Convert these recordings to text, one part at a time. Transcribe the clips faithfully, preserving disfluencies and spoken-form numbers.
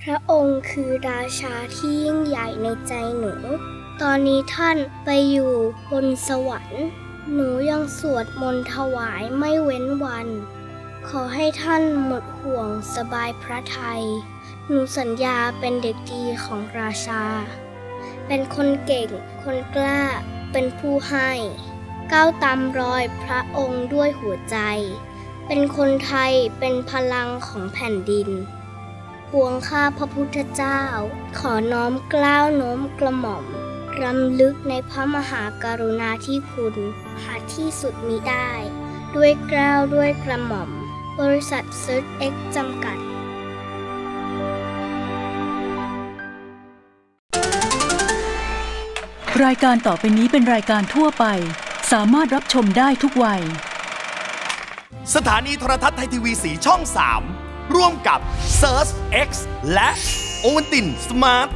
พระองค์คือราชาที่ยิ่งใหญ่ในใจหนูตอนนี้ท่านไปอยู่บนสวรรค์หนูยังสวดมนต์ถวายไม่เว้นวันขอให้ท่านหมดห่วงสบายพระทัยหนูสัญญาเป็นเด็กดีของราชาเป็นคนเก่งคนกล้าเป็นผู้ให้ก้าวตามรอยพระองค์ด้วยหัวใจเป็นคนไทยเป็นพลังของแผ่นดินปวงข้าพระพุทธเจ้าขอน้อมเกล้าโน้มกระหม่อมรำลึกในพระมหากรุณาธิคุณหาที่สุดมิได้ด้วยเกล้าด้วยกระหม่อมบริษัทเซิร์ชเอ็กซ์จำกัดรายการต่อไปนี้เป็นรายการทั่วไปสามารถรับชมได้ทุกวัยสถานีโทรทัศน์ไทยทีวีสีช่องสามร่วมกับ เซิร์ช เอ็กซ์ และโอวัลตินสมาร์ท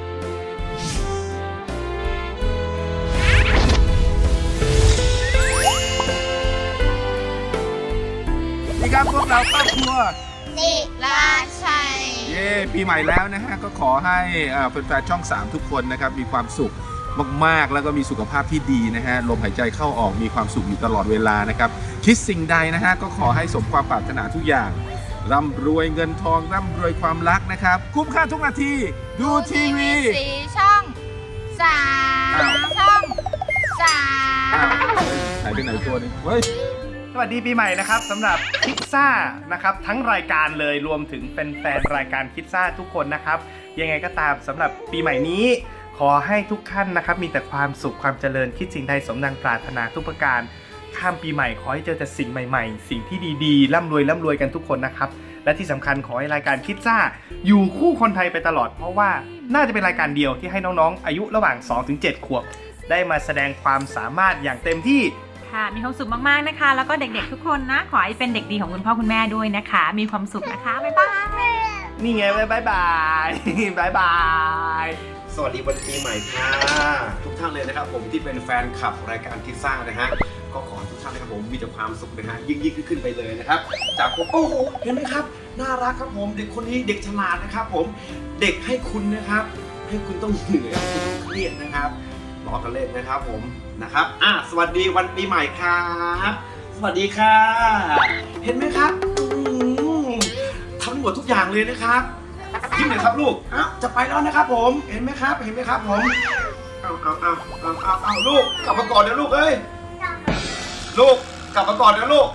นี่ครับพวกเราครอบครัวศิลาชัยเย้ปีใหม่แล้วนะฮะก็ขอให้แฟนๆช่องสามทุกคนนะครับมีความสุขมากๆแล้วก็มีสุขภาพที่ดีนะฮะลมหายใจเข้าออกมีความสุขอยู่ตลอดเวลานะครับคิดสิ่งใดนะฮะก็ขอให้สมความปรารถนาทุกอย่างร่ำรวยเงินทองร่ำรวยความรักนะครับคุ้มค่าทุกนาทีดูทีวีสีช่องสามช่องสามไหนเป็นไหนตัวนึงเฮ้ยสวัสดีปีใหม่นะครับสำหรับคิดซ่านะครับทั้งรายการเลยรวมถึงแฟนๆรายการคิดซ่าทุกคนนะครับยังไงก็ตามสำหรับปีใหม่นี้ขอให้ทุกท่านนะครับมีแต่ความสุขความเจริญคิดสิ่งใดสมดังปรารถนาทุกประการข้ามปีใหม่ขอให้เจอแต่สิ่งใหม่ๆสิ่งที่ดีๆร่ำรวยร่ำรวยกันทุกคนนะครับและที่สำคัญขอให้รายการคิดซ่าอยู่คู่คนไทยไปตลอดเพราะว่าน่าจะเป็นรายการเดียวที่ให้น้องๆอายุระหว่าง สองถึงเจ็ด ขวบได้มาแสดงความสามารถอย่างเต็มที่ค่ะมีความสุขมากๆนะคะแล้วก็เด็กๆทุกคนนะขอให้เป็นเด็กดีของคุณพ่อคุณแม่ด้วยนะคะมีความสุขนะคะบ๊ายบายนี่ไงบ๊ายบายบ๊ายบายสวัสดีวันปีใหม่ค่ะทุกท่านเลยนะครับผมที่เป็นแฟนคลับรายการคิดซ่านะฮะก็ขอทุกท่านนะครับผมมีแต่ความสุขนะฮะยิ่งยิ่งขึ้นไปเลยนะครับจากผมโอ้โหเห็นไหมครับน่ารักครับผมเด็กคนนี้เด็กฉลาดนะครับผมเด็กให้คุณนะครับให้คุณต้องเหนื่อยเครียดนะครับล้อกันเล่นนะครับผมนะครับอ่ะสวัสดีวันปีใหม่ครับสวัสดีค่ะเห็นไหมครับทำหมดทุกอย่างเลยนะครับยิ้มหน่อยครับลูกจะไปแล้วนะครับผมเห็นไหมครับเห็นไหมครับผมเอาเอาเอาเอาเอาเอาลูกกลับมาก่อนเดี๋ยวลูกเอ้ยลูกกลับมาก่อนเดี๋ยวลูก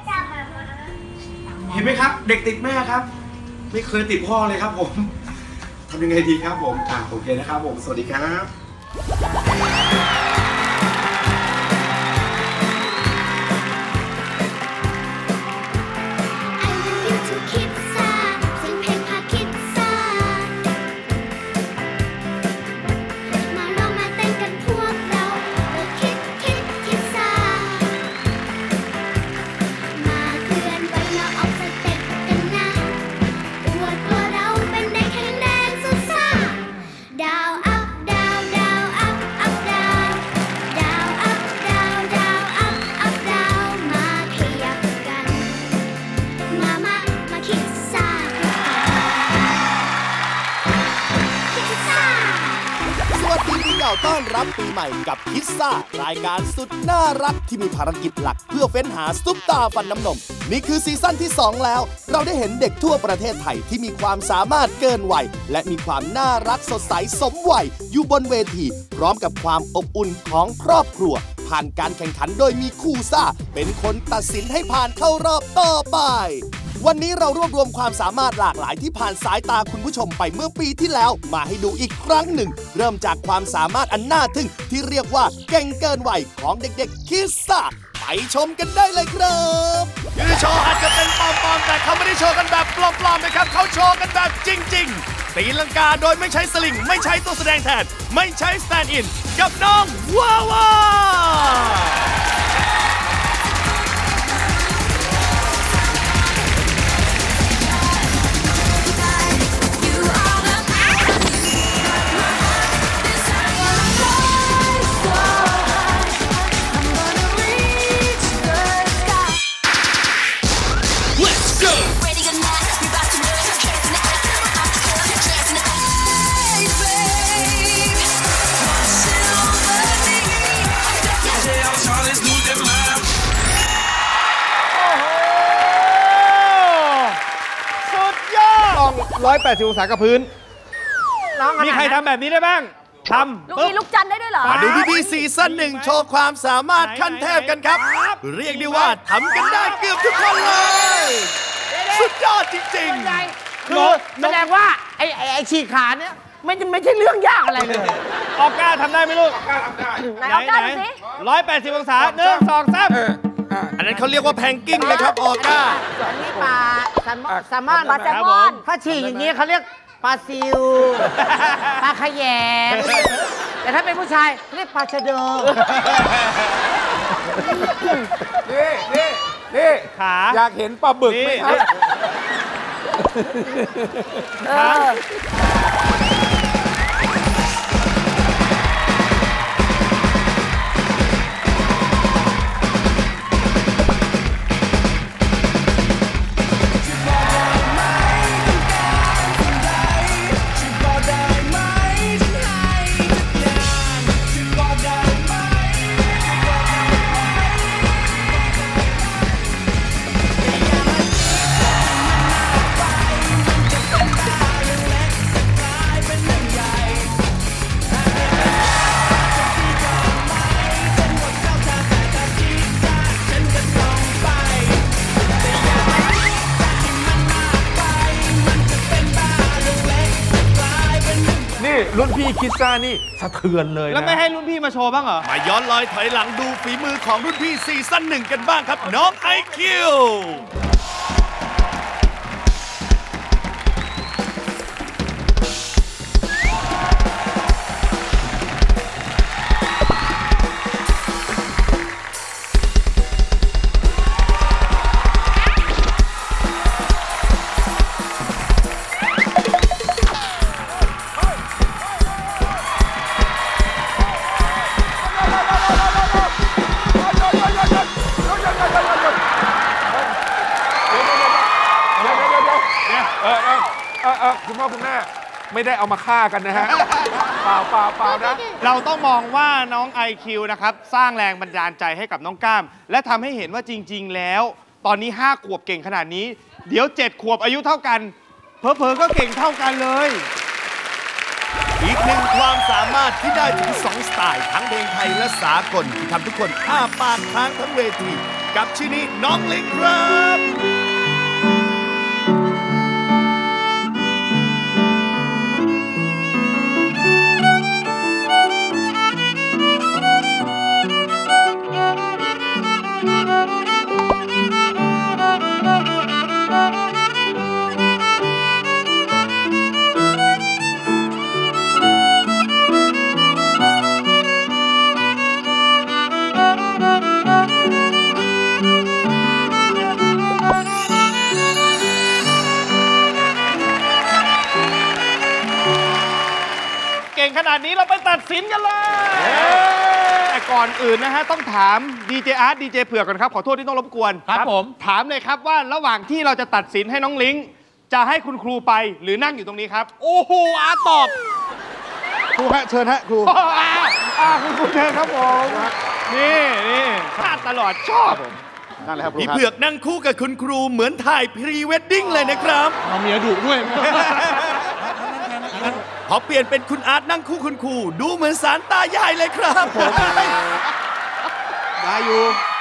เห็นไหมครับเด็กติดแม่ครับไม่เคยติดพ่อเลยครับผมทำยังไงดีครับผมอ่าโอเคนะครับผมสวัสดีครับต้อนรับปีใหม่กับคิดซ่ารายการสุดน่ารักที่มีภารกิจหลักเพื่อเฟ้นหาซุปตาฟันน้ำนมนี่คือซีซั่นที่สองแล้วเราได้เห็นเด็กทั่วประเทศไทยที่มีความสามารถเกินวัยและมีความน่ารักสดใสสมวัยอยู่บนเวทีพร้อมกับความอบอุ่นของครอบครัวผ่านการแข่งขันโดยมีครูซ่าเป็นคนตัดสินให้ผ่านเข้ารอบต่อไปวันนี้เรารวบรวมความสามารถหลากหลายที่ผ่านสายตาคุณผู้ชมไปเมื่อปีที่แล้วมาให้ดูอีกครั้งหนึ่งเริ่มจากความสามารถอันน่าทึ่งที่เรียกว่าเก่งเกินวัยของเด็กๆคิดซ่าไปชมกันได้เลยครับยืนโชว์อาจจะเป็นปลอมๆแต่เขาไม่ได้โชว์กันแบบปลอมๆนะครับเขาโชว์กันแบบจริงๆตีลังกาโดยไม่ใช้สลิงไม่ใช้ตัวแสดงแทนไม่ใช้สแตนด์อินกับน้องว้าวาร้อยแปดสิบองศากับพื้นมีใครทำแบบนี้ได้บ้างทำลูกนี้ลูกจันได้ด้วยเหรอมาดูพี่ๆซีซั่นหนึ่งโชว์ความสามารถขั้นเทพกันครับเรียกได้ว่าทำกันได้เกือบทุกคนเลยสุดยอดจริงๆคือแสดงว่าไอ้ไอ้ฉีกขาเนี่ยไม่ไม่ใช่เรื่องยากอะไรเลยออก้าทำได้ไหมลูกออก้าทำได้ไหนออก้าดูสิร้อยแปดสิบองศาหนึ่งสองสามอันนั้นเขาเรียกว่าแพงกิ้งนะครับออก้าอันนี้ปลาแซลมอนปลาแซลมอนถ้าฉีกอย่างนี้เขาเรียกปลาซิวปลาขยงแต่ถ้าเป็นผู้ชายเรียกปลาชะโดนี่นี่นี่ขาอยากเห็นปลาบึกไหมครับรุ่นพี่คิดซ่านี่สะเทือนเลยนะแล้วไม่ให้รุ่นพี่มาโชว์บ้างเหรอมาย้อนลอยถอยหลังดูฝีมือของรุ่นพี่ซีซั่นหนึ่งกันบ้างครับน้อง ไอ คิวคุณพ่อคุณแม่ไม่ได้เอามาฆ่ากันนะฮะเปล่าเปล่าเปล่านะเราต้องมองว่าน้อง ไอ คิว นะครับสร้างแรงบันดาลใจให้กับน้องก้ามและทำให้เห็นว่าจริงๆแล้วตอนนี้ห้าขวบเก่งขนาดนี้เดี๋ยวเจ็ดขวบอายุเท่ากันเผลอๆก็เก่งเท่ากันเลยอีกหนึ่งความสามารถที่ได้ถึงสองสไตล์ทั้งเพลงไทยและสากลที่ทำทุกคนอ้าปากค้างทั้งเวทีกับชื่อนี้น้องลิงครับขนาดนี้เราไปตัดสินกันเลยแต่ก่อนอื่นนะฮะต้องถามดีเจอาร์ตดีเจเผือกก่อนครับขอโทษที่ต้องรบกวนครับผมถามเลยครับว่าระหว่างที่เราจะตัดสินให้น้องลิงจะให้คุณครูไปหรือนั่งอยู่ตรงนี้ครับโอ้โหอาร์ตตอบครูฮะเชิญฮะครูอ่าคุณครูเชิญครับผมนี่นี่พลาดตลอดชอบนั่นแหละครับพี่เผือกนั่งคู่กับคุณครูเหมือนถ่ายพรีเวดดิ้งเลยนะครับเอาเมียดุด้วยพอเปลี่ยนเป็นคุณอาร์ตนั่งคู่คุณครูดูเหมือนสารตายายเลยครับผมได้อยู่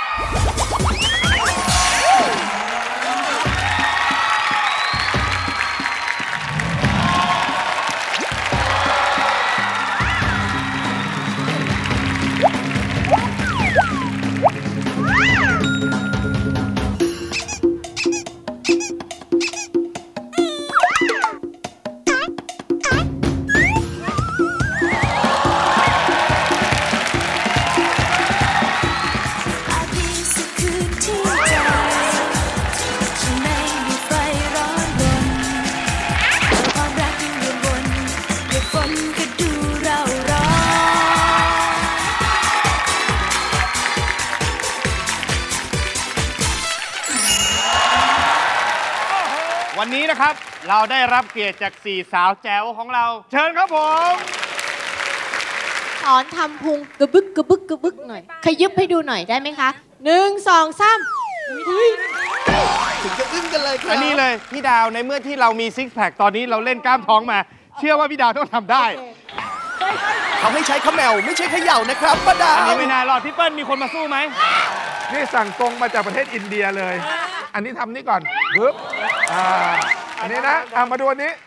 วันนี้นะครับเราได้รับเกียรติจากสี่สาวแจ๋วของเราเชิญครับผมสอนทำพุงกระบึกกระบึกกระบึกหน่อยขยิบให้ดูหน่อยได้ไหมคะหนึ่งสองสามถึงจะอึ้งกันเลยครับอันนี้เลยพี่ดาวในเมื่อที่เรามีซิกแพคตอนนี้เราเล่นกล้ามท้องมา เชื่อว่าพี่ดาวต้องทำได้เขาให้ใช้เขมวไม่ใช่เขย่านะครับป้าดาวอันนี้ไม่น่ารอดพี่เปิ้ลมีคนมาสู้ไหมนี่สั่งตรงมาจากประเทศอินเดียเลย อันนี้ทำนี่ก่อนปึ๊บอ่าอันนี้นะอ่ะมาดูอันนี้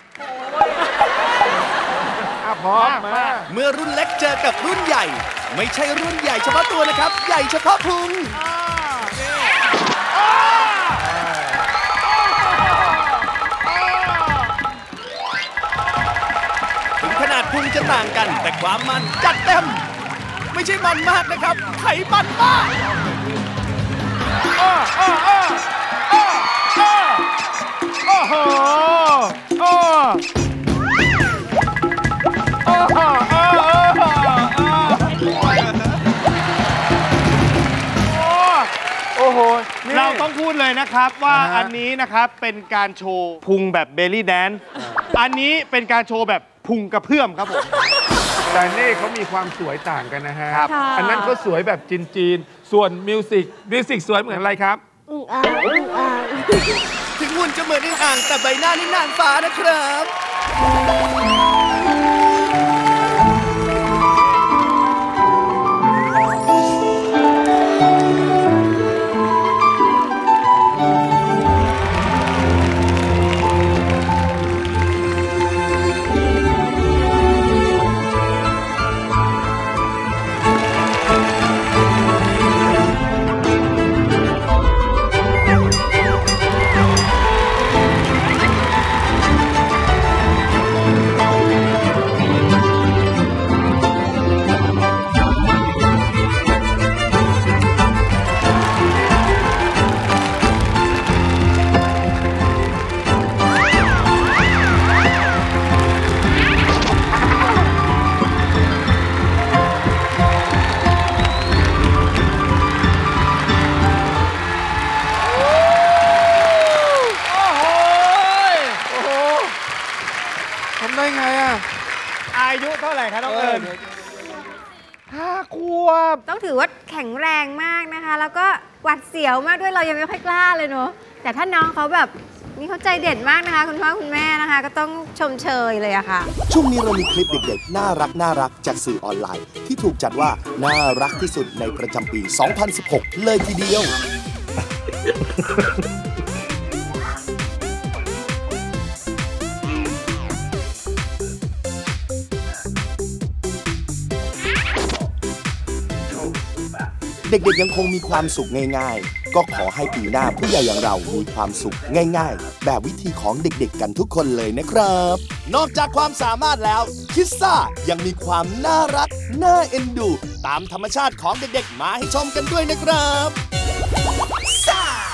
อ่ะพร้อมมาเมื่อรุ่นเล็กเจอกับรุ่นใหญ่ ไม่ใช่รุ่นใหญ่เฉพาะตัวนะครับใหญ่เฉพาะพุงถึงขนาดพุงจะต่างกันแต่ความมันจัดเต็มไม่ใช่มันมากนะครับไขมันมากอ้ออ้ออ้ออ้ออ้อโอ้โหโอ้โอ้โหโอ้โหเราต้องพูดเลยนะครับว่าอันนี้นะครับเป็นการโชว์พุงแบบเบลลี่แดนซ์อันนี้เป็นการโชว์แบบพุงกระเพื่อมครับผมแต่นี่เขามีความสวยต่างกันนะฮะอันนั้นเขาสวยแบบจีนๆส่วนมิวสิกมิวสิกสวยเหมือนอะไรครับอึ่งอ่างอึ่งอ่างถึงหุ่นจะเหมือนอึ่งอ่างแต่ใบหน้านี่นางฟ้านะครับอายุเท่าไหร่คะน้องเอิญห้าขวบต้องถือว่าแข็งแรงมากนะคะแล้วก็หวัดเสียวมากด้วยเรายังไม่ค่อยกล้าเลยเนอะแต่ถ้าน้องเขาแบบนี่เขาใจเด็ดมากนะคะคุณพ่อคุณแม่นะคะก็ต้องชมเชยเลยอะค่ะช่วงนี้เรามีคลิปเด็กๆน่ารักน่ารักจากสื่อออนไลน์ที่ถูกจัดว่าน่ารักที่สุดในประจำปี สองพันสิบหก เลยทีเดียว เด็กๆยังคงมีความสุขง่ายๆก็ขอให้ปีหน้าผู้ใหญ่อย่างเรามีความสุขง่ายๆแบบวิธีของเด็กๆกันทุกคนเลยนะครับนอกจากความสามารถแล้วคิสซ่ายังมีความน่ารักน่าเอ็นดูตามธรรมชาติของเด็กๆมาให้ชมกันด้วยนะครับซ่า